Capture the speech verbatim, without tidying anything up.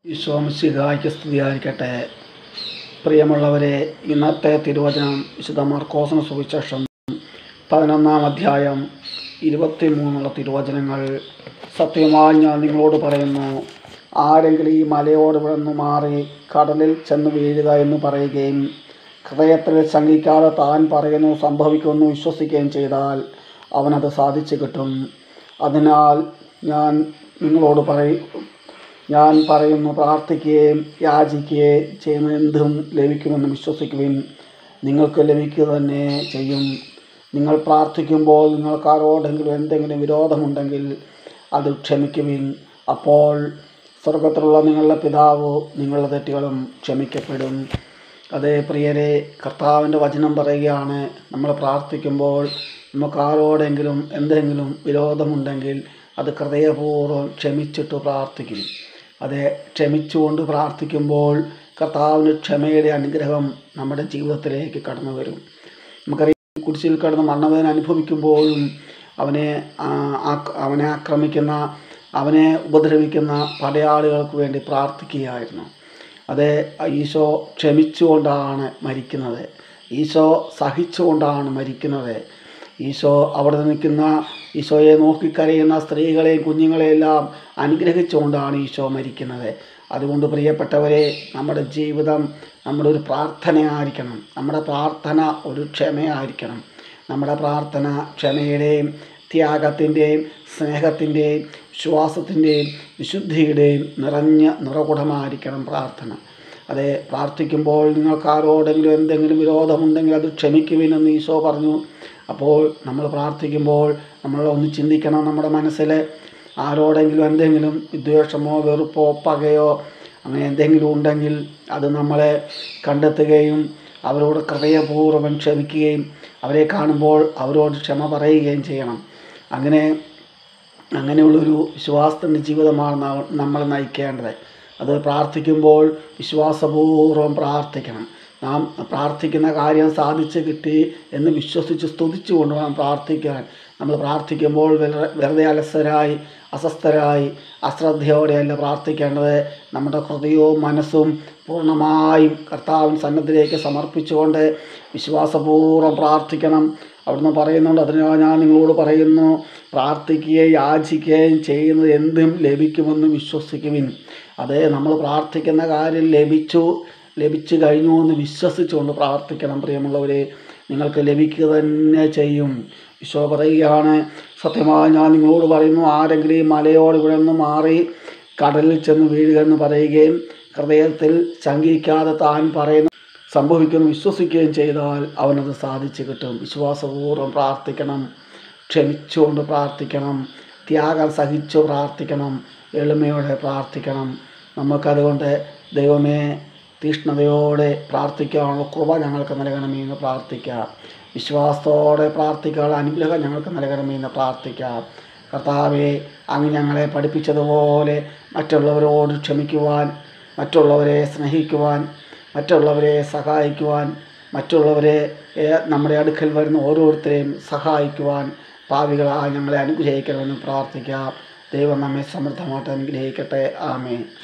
ഈശോ മിശിഹായ്ക്ക് സ്തുതിയായിരിക്കട്ടെ. പ്രിയമുള്ളവരെ, ഇന്നത്തെ തിരുവചനം വിശുദ്ധ മർക്കോസിന് സുവിശേഷം പതിനൊന്നാം അധ്യായം ഇരുപത്തി മൂന്നുള്ള തിരുവചനങ്ങൾ. സത്യമായി ഞാൻ നിങ്ങളോട് പറയുന്നു, ആരെങ്കിലും ഈ മലയോട് വിടന്നു മാറി കടലിൽ ചെന്ന് വീഴുക എന്ന് പറയുകയും ഹൃദയത്തിൽ ശങ്കിക്കാതെ താൻ പറയുന്നു സംഭവിക്കുമെന്ന് വിശ്വസിക്കുകയും ചെയ്താൽ അവനത് സാധിച്ചു കിട്ടും. അതിനാൽ ഞാൻ നിങ്ങളോട് പറയും ഞാൻ പറയുന്നു, പ്രാർത്ഥിക്കുകയും യാചിക്കുകയും ചെയ്യുന്ന എന്തും ലഭിക്കുമെന്ന് വിശ്വസിക്കുവിൻ, നിങ്ങൾക്ക് ലഭിക്കുക തന്നെ ചെയ്യും. നിങ്ങൾ പ്രാർത്ഥിക്കുമ്പോൾ നിങ്ങൾക്ക് ആരോടെങ്കിലും എന്തെങ്കിലും വിരോധമുണ്ടെങ്കിൽ അത് ക്ഷമിക്കുവിൻ. അപ്പോൾ സ്വർഗത്തിലുള്ള നിങ്ങളുടെ പിതാവ് നിങ്ങളുടെ തെറ്റുകളും ക്ഷമിക്കപ്പെടും. അതേ പ്രിയരെ, കർത്താവിൻ്റെ വചനം പറയുകയാണ്, നമ്മൾ പ്രാർത്ഥിക്കുമ്പോൾ നമുക്ക് ആരോടെങ്കിലും എന്തെങ്കിലും വിരോധമുണ്ടെങ്കിൽ അത് ഹൃദയപൂർവ്വം ക്ഷമിച്ചിട്ട് പ്രാർത്ഥിക്കും. അതെ, ക്ഷമിച്ചുകൊണ്ട് പ്രാർത്ഥിക്കുമ്പോൾ കർത്താവിന് ക്ഷമയുടെ അനുഗ്രഹം നമ്മുടെ ജീവിതത്തിലേക്ക് കടന്നു വരും. നമുക്കറിയാം, കുരിശിൽ കടന്ന് മരണവേദന അനുഭവിക്കുമ്പോഴും അവനെ അവനെ ആക്രമിക്കുന്ന അവനെ ഉപദ്രവിക്കുന്ന പടയാളികൾക്ക് വേണ്ടി പ്രാർത്ഥിക്കുകയായിരുന്നു. അതെ, ഈശോ ക്ഷമിച്ചുകൊണ്ടാണ് മരിക്കുന്നത്. ഈശോ സഹിച്ചുകൊണ്ടാണ് മരിക്കുന്നത്. ഈശോ അവിടെ നിൽക്കുന്ന ഈശോയെ നോക്കിക്കരയുന്ന സ്ത്രീകളെയും കുഞ്ഞുങ്ങളെയെല്ലാം അനുഗ്രഹിച്ചുകൊണ്ടാണ് ഈശോ മരിക്കുന്നത്. അതുകൊണ്ട് പ്രിയപ്പെട്ടവരെ, നമ്മുടെ ജീവിതം നമ്മുടെ ഒരു പ്രാർത്ഥനയായിരിക്കണം. നമ്മുടെ പ്രാർത്ഥന ഒരു ക്ഷമയായിരിക്കണം. നമ്മുടെ പ്രാർത്ഥന ക്ഷമയുടെയും ത്യാഗത്തിൻ്റെയും സ്നേഹത്തിൻ്റെയും വിശ്വാസത്തിൻ്റെയും വിശുദ്ധിയുടെയും നിറഞ്ഞ നിറകുടമായിരിക്കണം പ്രാർത്ഥന. അതെ, പ്രാർത്ഥിക്കുമ്പോൾ നിങ്ങൾക്ക് ആരോടെങ്കിലും എന്തെങ്കിലും വിരോധമുണ്ടെങ്കിൽ അത് ക്ഷമിക്കുവിനെന്ന് ഈശോ പറഞ്ഞു. അപ്പോൾ നമ്മൾ പ്രാർത്ഥിക്കുമ്പോൾ നമ്മൾ ഒന്ന് ചിന്തിക്കണം, നമ്മുടെ മനസ്സിൽ ആരോടെങ്കിലും എന്തെങ്കിലും വിദ്വേഷമോ വെറുപ്പോ പകയോ അങ്ങനെ എന്തെങ്കിലും ഉണ്ടെങ്കിൽ അത് നമ്മളെ കണ്ടെത്തുകയും അവരോട് ഹൃദയപൂർവ്വം ക്ഷമിക്കുകയും അവരെ കാണുമ്പോൾ അവരോട് ക്ഷമ പറയുകയും ചെയ്യണം. അങ്ങനെ അങ്ങനെയുള്ളൊരു വിശ്വാസത്തിൻ്റെ ജീവിതമാണ് നമ്മൾ നയിക്കേണ്ടത്. അത് പ്രാർത്ഥിക്കുമ്പോൾ വിശ്വാസപൂർവ്വം പ്രാർത്ഥിക്കണം. നാം പ്രാർത്ഥിക്കുന്ന കാര്യം സാധിച്ചു കിട്ടി എന്ന് വിശ്വസിച്ച് സ്തുതിച്ചുകൊണ്ട് വേണം പ്രാർത്ഥിക്കാൻ. നമ്മൾ പ്രാർത്ഥിക്കുമ്പോൾ വെറുതെ അലസരായി അസ്വസ്ഥരായി അശ്രദ്ധയോടെയല്ല പ്രാർത്ഥിക്കേണ്ടത്. നമ്മുടെ ഹൃദയവും മനസ്സും പൂർണ്ണമായും കർത്താവിൻ സന്നദ്ധിയിലേക്ക് സമർപ്പിച്ചുകൊണ്ട് വിശ്വാസപൂർവ്വം പ്രാർത്ഥിക്കണം. അവിടുന്ന് പറയുന്നുണ്ട്, അതിനാൽ ഞാൻ നിങ്ങളോട് പറയുന്നു, പ്രാർത്ഥിക്കുകയും യാചിക്കുകയും ചെയ്യുന്നത് എന്തും ലഭിക്കുമെന്ന് വിശ്വസിക്കുവിൻ. അതേ, നമ്മൾ പ്രാർത്ഥിക്കുന്ന കാര്യം ലഭിച്ചു ലഭിച്ചു കഴിഞ്ഞു എന്ന് വിശ്വസിച്ചുകൊണ്ട് പ്രാർത്ഥിക്കണം. പ്രിയമുള്ളവരെ, നിങ്ങൾക്ക് ലഭിക്കുക തന്നെ ചെയ്യും. ഈശോ പറയുകയാണ്, സത്യമായി ഞാൻ നിങ്ങളോട് പറയുന്നു, ആരെങ്കിലും ഈ മലയോട് വിടന്നു മാറി കടലിൽ ചെന്ന് വീഴുക എന്ന് പറയുകയും ഹൃദയത്തിൽ ശങ്കിക്കാതെ താൻ പറയുന്നു സംഭവിക്കുമെന്ന് വിശ്വസിക്കുകയും ചെയ്താൽ അവനത് സാധിച്ചു കിട്ടും. വിശ്വാസപൂർവ്വം പ്രാർത്ഥിക്കണം, ക്ഷമിച്ചുകൊണ്ട് പ്രാർത്ഥിക്കണം, ത്യാഗം സഹിച്ചു പ്രാർത്ഥിക്കണം, എളിമയോടെ പ്രാർത്ഥിക്കണം. നമുക്കതുകൊണ്ട് ദൈവമേ, തീഷ്ണതയോടെ പ്രാർത്ഥിക്കാനുള്ള കൃപ ഞങ്ങൾക്ക് നൽകണമേ എന്ന് പ്രാർത്ഥിക്കാം. വിശ്വാസത്തോടെ പ്രാർത്ഥിക്കാനുള്ള അനുഗ്രഹം ഞങ്ങൾക്ക് നൽകണമേ എന്ന് പ്രാർത്ഥിക്കാം. കർത്താവേ, അങ്ങ് ഞങ്ങളെ പഠിപ്പിച്ചതുപോലെ മറ്റുള്ളവരോട് ക്ഷമിക്കുവാൻ, മറ്റുള്ളവരെ സ്നേഹിക്കുവാൻ, മറ്റുള്ളവരെ സഹായിക്കുവാൻ, മറ്റുള്ളവരെ നമ്മുടെ അടുക്കൽ വരുന്ന ഓരോരുത്തരെയും സഹായിക്കുവാൻ പാപികളായി ഞങ്ങളെ അനുഗ്രഹിക്കണമെന്ന് പ്രാർത്ഥിക്കാം. ദൈവം നമ്മെ സമൃദ്ധമായിട്ട് അനുഗ്രഹിക്കട്ടെ. ആമേൻ.